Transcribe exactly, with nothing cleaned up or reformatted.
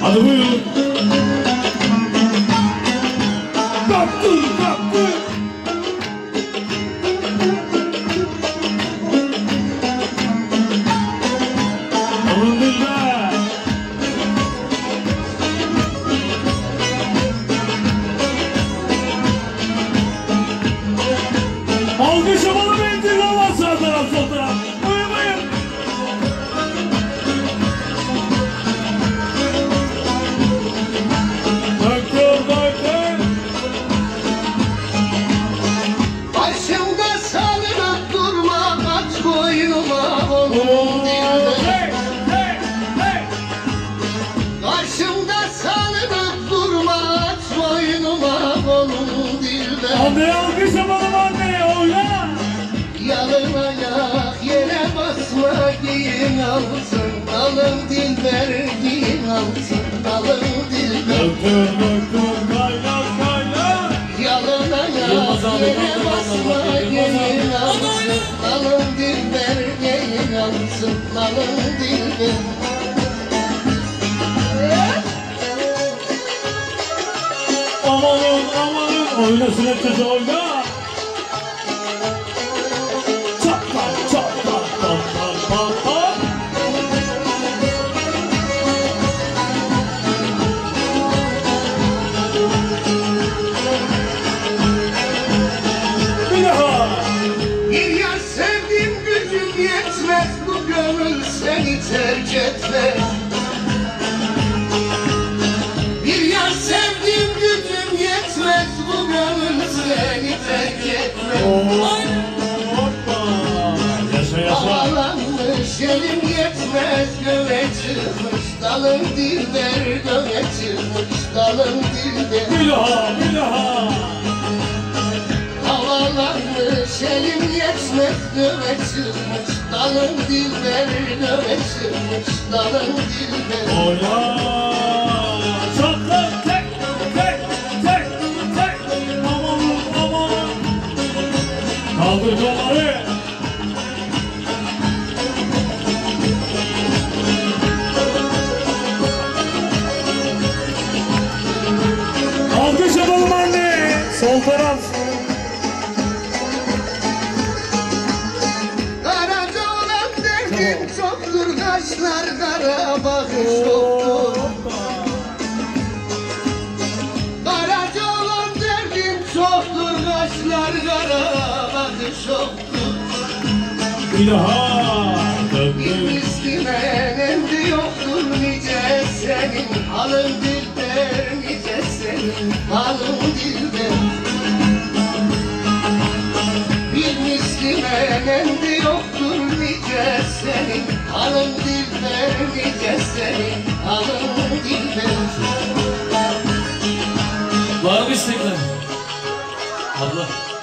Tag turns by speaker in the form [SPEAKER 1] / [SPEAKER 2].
[SPEAKER 1] Hadi buyurun. Kaptır, kaptır. Alın Dilber. Alkışa bana mendil Allah sağ taraf sol taraf. Buyurun buyurun. Döktür döktür.
[SPEAKER 2] Başımda salınıp durma, aç boynuma onun dilber.
[SPEAKER 1] Hey hey.
[SPEAKER 2] Karşımda salınıp durma, aç boynuma onun dilber.
[SPEAKER 1] Anneye alkışa bana anneye oyna.
[SPEAKER 2] Yalın ayak yere basma, giyin alsın alın dilber, giyin alsın alın dilber.
[SPEAKER 1] Döktür döktür kaynar kaynar.
[SPEAKER 2] Yalın ayak yere basma, giyin alsın alın dilber, giyin alsın alın dilber.
[SPEAKER 1] Amanın amanın oynasın hepsi oyna. Çatlar çatlar patlar patlar. Bir daha.
[SPEAKER 2] Bir yar sevdim gücüm yetmez, bu gönül seni terk etmez. Bir yar sevdim gücüm yetmez, bu gönül seni terk etmez.
[SPEAKER 1] Hoppa. Yaşa yaşa.
[SPEAKER 2] Havalanmış elim yetmez, göğe çıkmış dalım dilber, göğe çıkmış dalım dilber.
[SPEAKER 1] Bir daha bir daha.
[SPEAKER 2] Havalanmış elim yetmez, göğe çıkmış dalım dilber, göğe çıkmış dalım dilber.
[SPEAKER 1] Oyna. Çatlar tek tek tek tek. Amanın amanın. Kaldır kolları. Alkış yapalım anne. Sol taraf.
[SPEAKER 2] Karaca olan derdim çoktur, kaşlar kara bakış çoktur. Karaca olan derdim çoktur, kaşlar kara bakış çoktur.
[SPEAKER 1] Bir daha.
[SPEAKER 2] Bir
[SPEAKER 1] Döndür.
[SPEAKER 2] miskine nemdi yoktur nice senin, alın dilber nice senin, alın dilber. Bir miskine nemdi yoktur nice senin, alın dilber nice senin, alın dilber.
[SPEAKER 1] Var mı istekler? Abla.